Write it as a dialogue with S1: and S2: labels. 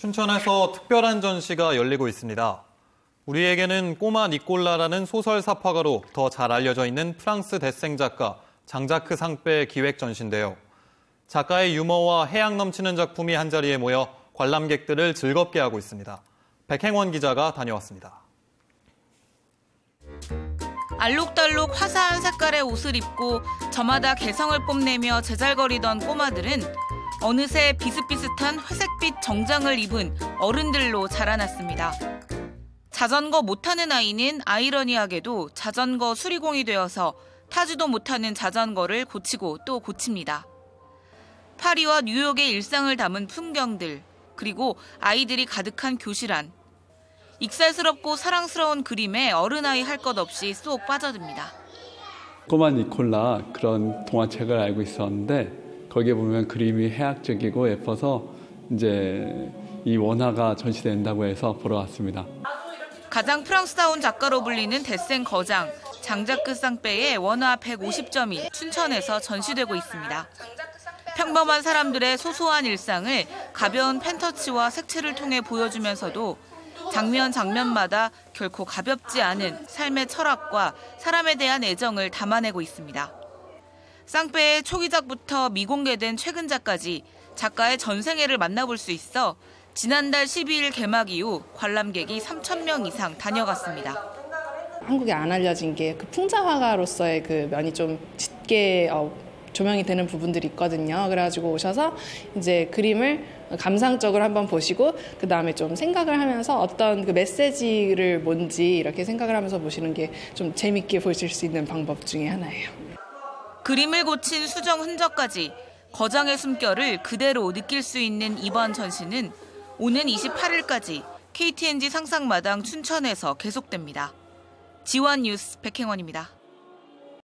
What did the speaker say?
S1: 춘천에서 특별한 전시가 열리고 있습니다. 우리에게는 꼬마 니콜라라는 소설 사파가로 더 잘 알려져 있는 프랑스 데생 작가 장자크 상빼의 기획 전시인데요. 작가의 유머와 해양 넘치는 작품이 한자리에 모여 관람객들을 즐겁게 하고 있습니다. 백행원 기자가 다녀왔습니다.
S2: 알록달록 화사한 색깔의 옷을 입고 저마다 개성을 뽐내며 제잘거리던 꼬마들은 어느새 비슷비슷한 회색빛 정장을 입은 어른들로 자라났습니다. 자전거 못타는 아이는 아이러니하게도 자전거 수리공이 되어서 타지도 못하는 자전거를 고치고 또 고칩니다. 파리와 뉴욕의 일상을 담은 풍경들, 그리고 아이들이 가득한 교실 안. 익살스럽고 사랑스러운 그림에 어른아이 할 것 없이 쏙 빠져듭니다.
S3: 꼬마 니콜라 그런 동화책을 알고 있었는데 거기에 보면 그림이 해학적이고 예뻐서 이제 이 원화가 전시된다고 해서 보러 왔습니다.
S2: 가장 프랑스다운 작가로 불리는 데생 거장 장자크 상빼의 원화 150점이 춘천에서 전시되고 있습니다. 평범한 사람들의 소소한 일상을 가벼운 펜터치와 색칠을 통해 보여주면서도 장면 장면마다 결코 가볍지 않은 삶의 철학과 사람에 대한 애정을 담아내고 있습니다. 상빼의 초기작부터 미공개된 최근작까지 작가의 전생애를 만나볼 수 있어 지난달 12일 개막 이후 관람객이 3,000명 이상 다녀갔습니다.
S4: 한국에 안 알려진 게 그 풍자화가로서의 그 면이 좀 짙게 조명이 되는 부분들이 있거든요. 그래가지고 오셔서 이제 그림을 감상적으로 한번 보시고 그 다음에 좀 생각을 하면서 어떤 그 메시지를 뭔지 이렇게 생각을 하면서 보시는 게 좀 재밌게 보실 수 있는 방법 중에 하나예요.
S2: 그림을 고친 수정 흔적까지 거장의 숨결을 그대로 느낄 수 있는 이번 전시는 오는 28일까지 KTNG 상상마당 춘천에서 계속됩니다. 지원 뉴스 백행원입니다.